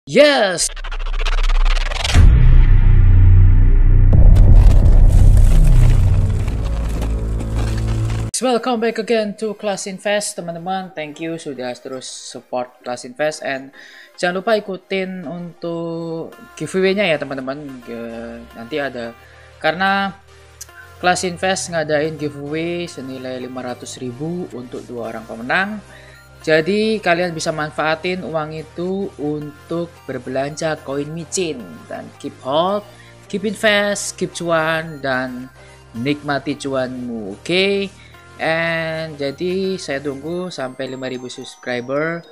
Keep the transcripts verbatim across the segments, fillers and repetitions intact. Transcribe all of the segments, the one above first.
Yes! Welcome back again to Class Invest, teman-teman. Thank you sudah terus support Class Invest, and jangan lupa ikutin untuk giveaway-nya ya, teman-teman. Nanti ada, karena Class Invest ngadain giveaway senilai lima ratus ribu untuk dua orang pemenang. Jadi kalian bisa manfaatin uang itu untuk berbelanja koin micin dan keep hold, keep invest, keep cuan, dan nikmati cuanmu. Oke. Okay? And jadi saya tunggu sampai lima ribu subscriber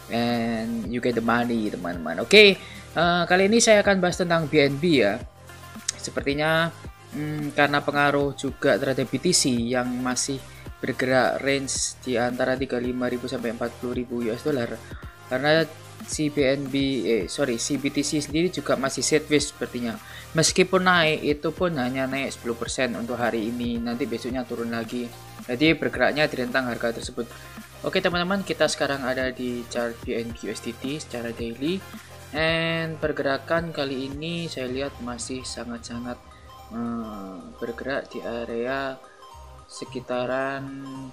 and you get the money, teman-teman. Oke, okay, uh, kali ini saya akan bahas tentang B N B ya. Sepertinya hmm, karena pengaruh juga terhadap B T C yang masih bergerak range di antara tiga puluh lima ribu sampai empat puluh ribu U S dollar. Karena si B N B eh sorry si B T C sendiri juga masih sideways sepertinya. Meskipun naik, itu pun hanya naik sepuluh persen untuk hari ini, nanti besoknya turun lagi. Jadi bergeraknya di rentang harga tersebut. Oke teman-teman, kita sekarang ada di chart B N B U S D T secara daily, and pergerakan kali ini saya lihat masih sangat-sangat hmm, bergerak di area sekitaran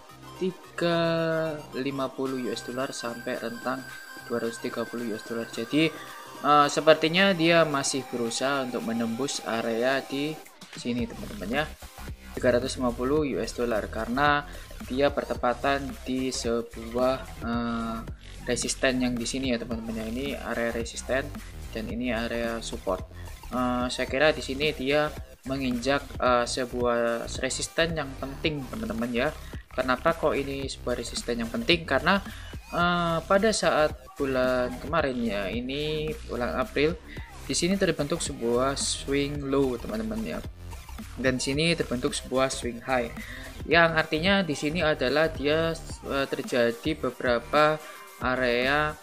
tiga ratus lima puluh U S dollar sampai rentang dua ratus tiga puluh U S dollar. Jadi uh, sepertinya dia masih berusaha untuk menembus area di sini, teman-teman ya, tiga ratus lima puluh U S dollar, karena dia bertepatan di sebuah uh, resisten yang di sini ya, teman-teman ya. Ini area resisten dan ini area support. Uh, saya kira di sini dia menginjak uh, sebuah resisten yang penting, teman-teman ya. Kenapa kok ini sebuah resisten yang penting? Karena uh, pada saat bulan kemarin ya, ini bulan April, di sini terbentuk sebuah swing low, teman-teman ya. Dan sini terbentuk sebuah swing high, yang artinya di sini adalah dia uh, terjadi beberapa area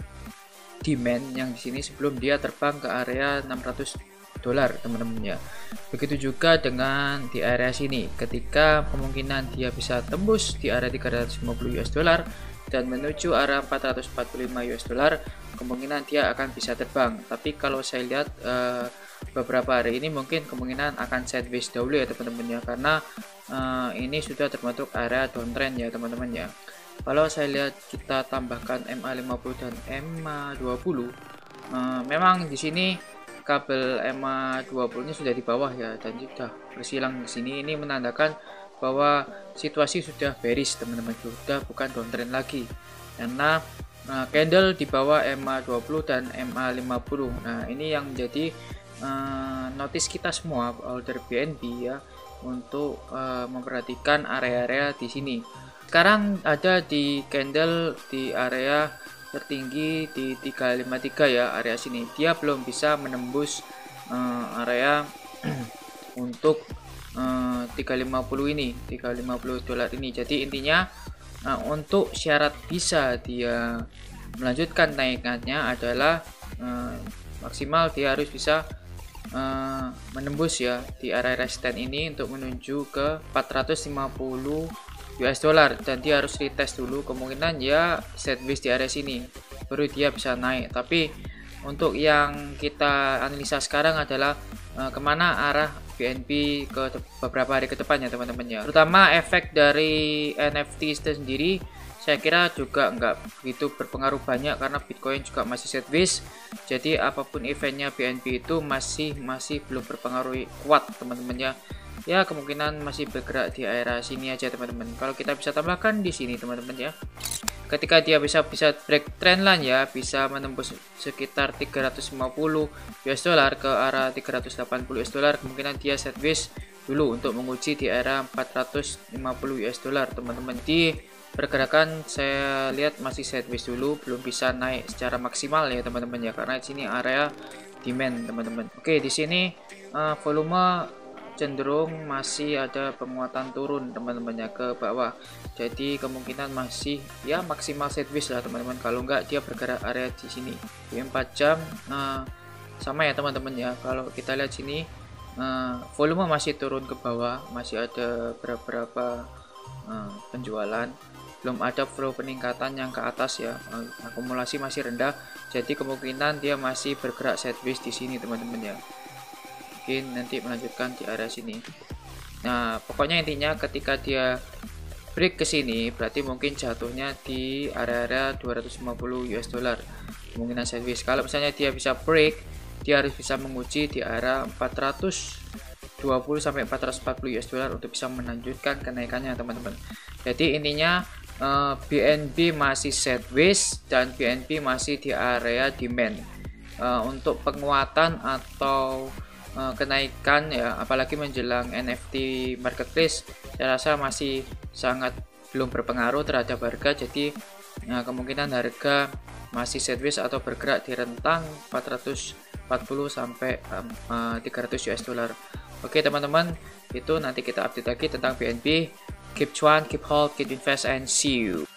demand yang di sini sebelum dia terbang ke area enam ratus dolar, teman-teman ya. Begitu juga dengan di area sini, ketika kemungkinan dia bisa tembus di area tiga ratus lima puluh U S dollar dan menuju area empat ratus empat puluh lima U S dollar, kemungkinan dia akan bisa terbang. Tapi kalau saya lihat uh, beberapa hari ini mungkin kemungkinan akan sideways dahulu ya, teman-teman ya, karena uh, ini sudah terbentuk area downtrend ya, teman-teman ya. Kalau saya lihat kita tambahkan M A lima puluh dan M A dua puluh, uh, memang di sini kabel M A dua puluh nya sudah di bawah ya, dan sudah bersilang di sini. Ini menandakan bahwa situasi sudah bearish, teman-teman, sudah bukan downtrend lagi, karena uh, candle di bawah M A dua puluh dan M A lima puluh. Nah, ini yang menjadi uh, notice kita semua holder B N B ya, untuk uh, memperhatikan area-area di sini. Sekarang ada di candle di area tertinggi di tiga ratus lima puluh tiga ya, area sini dia belum bisa menembus uh, area untuk uh, tiga ratus lima puluh ini, tiga ratus lima puluh dolar ini. Jadi intinya uh, untuk syarat bisa dia melanjutkan naikannya adalah uh, maksimal dia harus bisa uh, menembus ya di area resisten ini untuk menuju ke empat ratus lima puluh U S dollar, dan dia harus retest dulu, kemungkinan ya sideways di area sini baru dia bisa naik. Tapi untuk yang kita analisa sekarang adalah uh, kemana arah B N B ke beberapa hari ke depannya, teman-teman ya. Terutama efek dari N F T itu sendiri saya kira juga nggak begitu berpengaruh banyak, karena Bitcoin juga masih sideways. Jadi apapun eventnya B N B itu masih masih belum berpengaruh kuat, teman-teman ya. Ya kemungkinan masih bergerak di area sini aja, teman-teman. Kalau kita bisa tambahkan di sini, teman-teman ya, ketika dia bisa bisa break trendline ya, bisa menembus sekitar tiga ratus lima puluh U S dollar ke arah tiga ratus delapan puluh U S dollar, kemungkinan dia sideways dulu untuk menguji di area empat ratus lima puluh U S dollar, teman-teman. Di pergerakan saya lihat masih sideways dulu, belum bisa naik secara maksimal ya, teman-teman ya, karena di sini area demand, teman-teman. Oke, di sini uh, volume cenderung masih ada penguatan turun, teman-teman ya, ke bawah. Jadi kemungkinan masih ya maksimal sideways lah, teman-teman. Kalau enggak dia bergerak area di sini di empat jam. Nah, sama ya, teman-teman ya. Kalau kita lihat sini uh, volume masih turun ke bawah, masih ada beberapa uh, penjualan, belum ada flow peningkatan yang ke atas ya, akumulasi masih rendah. Jadi kemungkinan dia masih bergerak sideways di sini teman-teman ya. Mungkin nanti melanjutkan di area sini. Nah, pokoknya intinya ketika dia break ke sini berarti mungkin jatuhnya di area-area dua ratus lima puluh U S dollar. Kemungkinan sideways. Kalau misalnya dia bisa break, dia harus bisa menguji di area empat ratus dua puluh sampai empat ratus empat puluh U S dollar untuk bisa melanjutkan kenaikannya teman-teman. Jadi intinya uh, B N B masih sideways dan B N B masih di area demand. Uh, untuk penguatan atau uh, kenaikan ya, apalagi menjelang N F T marketplace, saya rasa masih sangat belum berpengaruh terhadap harga. Jadi uh, kemungkinan harga masih sideways atau bergerak di rentang empat ratus empat puluh sampai um, uh, tiga ratus U S dollar. Oke teman-teman, itu nanti kita update lagi tentang B N B. Keep cuan, keep hold, keep invest, and see you.